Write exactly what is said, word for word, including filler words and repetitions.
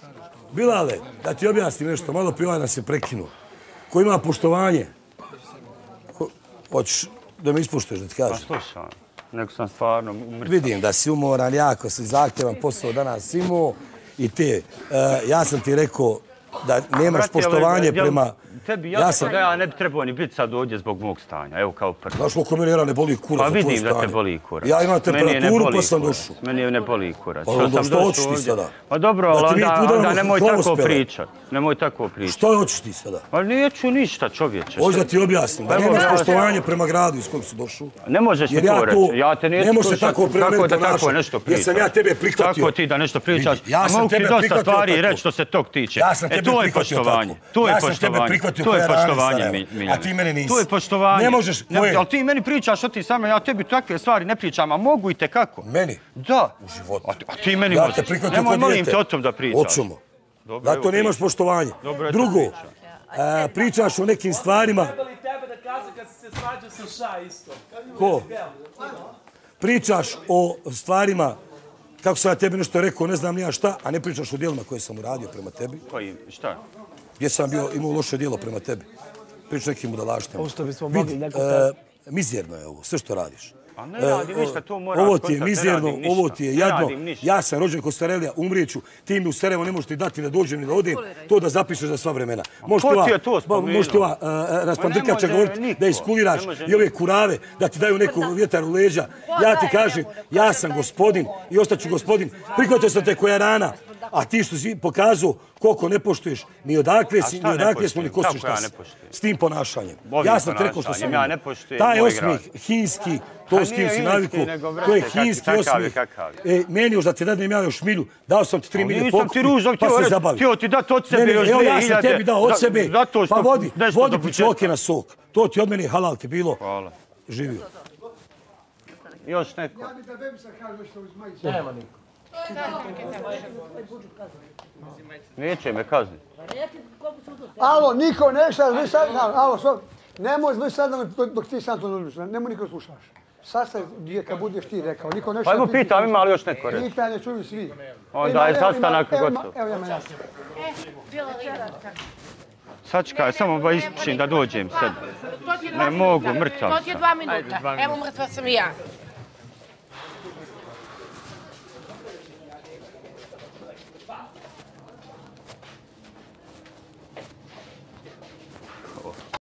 Bilale, da ti objasnim nešto, malo prije ovaj nas se prekinuo. Ko ima poštovanje, hoćeš da me ispušteš, da ti kažem? Pa slušam, nego sam stvarno mrtav. Vidim da si umoran, jako si zahtjevan posao danas imao i te, ja sam ti rekao da nemaš poštovanje prema... Tebi jasno da ja ne bi trebao ni biti sad ovdje zbog mog stanja, evo kao prvo. Znaš koliko meni ne boli kurac za tvoje stanje? Pa vidim da te boli kurac. Ja imam temperaturu pa sam došao. Meni ne boli kurac. Pa onda što hoćeš ti sada? Pa dobro, ali onda nemoj tako pričat. Nemoj tako pričat. Što hoćeš ti sada? Pa neću ništa, čovječe. Hoćeš da ti objasnim, da nemaš poštovanje prema gradu iz kojeg si došao. Ne možeš mi to reći. Ja te neću slušati kako da tako nešto pričaš. Jer sam ja tebe prihvatio. Tako ti da nešto pričaš. A mogu ti dosta stvari reći što se tog tiče. E to je poštovanje. To je poštovanje. To je poštovanje, Miljane. A ti mene nisi. To je poštovanje. Ne možeš, koje? Ali ti meni pričaš o ti samo, ja tebi takve stvari ne pričam, a mogu i tekako. Meni? Da. U životu. A ti meni možeš. možeš. Ja te prihvatio Nemoj, kod dijete. molim te o tom da pričaš. Hoćemo. Zato nemaš poštovanje. Drugo, pričaš o nekim stvarima... Trebali tebe da kaza kad si se svađao sa Ša isto. Ko? Pričaš o stvarima, kako sam ja tebi nešto rekao, ne znam ni ja šta, a ne pričaš o dijelima koje sam uradio prema tebi. Koji, šta? Gdje sam bio, imao loše dijelo prema tebi. Pričaš nekim budalaštima. Ovo što bismo mogli neko... Mizerno je ovo, sve što radiš. A ne radim ništa, to moram ovo ti je mizerno, ovo ti je jadno. Ja sam rođen kod Starelija, umrijeću. Ti mi u Sarajevo ne možeš ti dati da dođem ni da odem. To da zapišeš za sva vremena. Ko ti je to spomenuo? Možeš ti ova raspandrkača govoriti da iskuliraš i ove kurave, da ti daju neku vjetar u leđa. Ja ti kažem, ja sam gospodin i ostaću gospodin. Prihvatio sam te koja rana. A ti što si pokazao koliko ne poštuješ, ni odakle si, ni odakle smo, ni ko si šta si. S tim ponašanjem. Ja sam ti rekao što sam imao. Taj osmijeh, hinski, to s kim si navikao, to je hinski osmijeh. Meni još da ti dadnem ja još milju, dao sam ti tri milje pokupi, pa se zabavi. Htio ti dati od sebe još dvije hiljade. Evo ja sam tebi dao od sebe, pa vodi, vodi pičoke na sok. To ti od mene halal ti bilo. Hvala. Živio. Još neko. Ja bi da bebi sad kažu nešto uz majicu. Nema niko. Neće me kazniti. Alo, niko nešto, vi sad, alo, svo, nemoj vi sad dok ti sam to nudiš, nemoj niko slušaš. Sad se, kad budeš ti rekao, niko nešto... Pa evo pitam, ima li još neko reći? Pitanje čuju svi. Onda je sastanak gotov. Evo ja me jasno. Sačekaj, samo ba ispušim da dođem sad. Ne mogu, mrtav sam. To ti je dva minuta. Evo mrtva sam i ja.